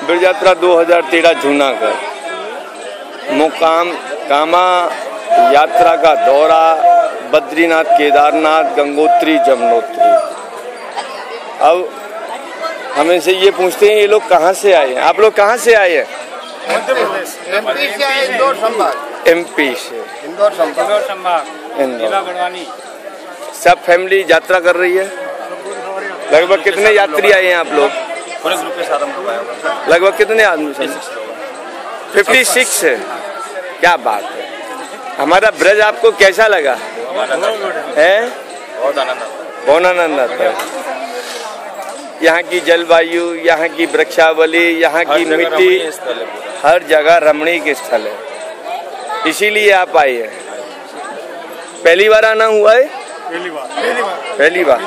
ब्रज यात्रा 2013 जूनागढ़ मुकाम कामा यात्रा का दौरा बद्रीनाथ, केदारनाथ, गंगोत्री, जमुनोत्री। अब हमें से ये पूछते हैं ये लोग कहाँ से आए हैं? आप लोग कहाँ से आए हैं? मध्य प्रदेश, एमपी से आए, इंदौर संभाग। एमपी से, इंदौर संभाग, जिला बड़वानी। सब फैमिली यात्रा कर रही है। लगभग कितने यात्री आए हैं आप लोग? पूरे ग्रुप के साथ हम लोग आए। लगभग कितने आदमी? 56 है। क्या बात है। हमारा ब्रज आपको कैसा लगा है? बहुत आनंद आता है। बहुत आनंद आता है। यहाँ की जलवायु, यहाँ की वृक्षावली, यहाँ की मिट्टी, हर जगह रमणीय स्थल है। इसीलिए आप आए हैं। पहली बार आना हुआ है? पहली बार।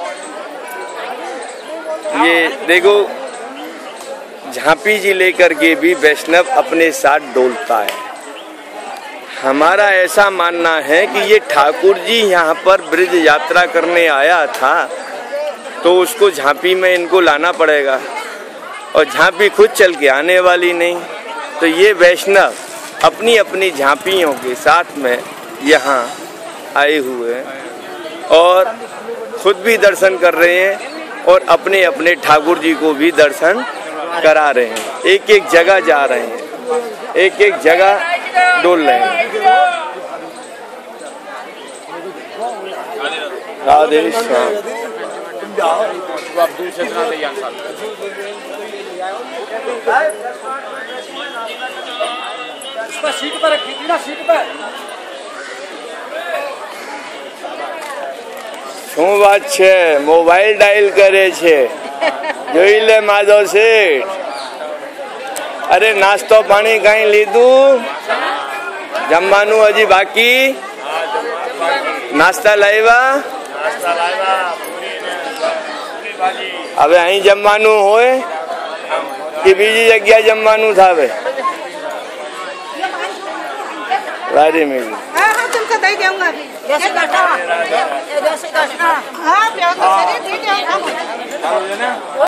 ये देखो, झांपी जी लेकर के भी वैष्णव अपने साथ डोलता है। हमारा ऐसा मानना है कि ये ठाकुर जी यहाँ पर ब्रज यात्रा करने आया था तो उसको झांपी में इनको लाना पड़ेगा, और झांपी खुद चल के आने वाली नहीं। तो ये वैष्णव अपनी अपनी झांपियों के साथ में यहाँ आए हुए हैं और खुद भी दर्शन कर रहे हैं और अपने अपने ठाकुर जी को भी दर्शन करा रहे हैं। एक एक जगह जा रहे हैं, एक एक जगह डोल रहे हैं। राधे श्याम। आप दूर से इतना ले जान सीट पर रखी ना, सीट पर। શું વાત છે? મોબાઈલ ડાયલ કરે છે, જોઈ લે માધવ શેઠ। અરે નાસ્તો પાણી કઈ લીધું? જમવાનું હજી બાકી? નાસ્તા લાવ્યા? હવે અહીં જમવાનું હોય કે બીજી જગ્યા જમવાનું થાવે? વારી મેલી तुमको दे दूंगा अभी। जैसे कटा, जैसे कटा। हाँ, प्यार तो सही दे दो।